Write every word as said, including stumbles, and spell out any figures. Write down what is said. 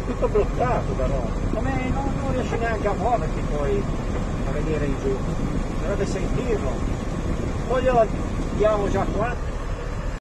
tutto bloccato da noi, come non, non riesci neanche a muoverti poi a vedere in giù, dovrebbe sentirlo. Poi glielo diamo già qua.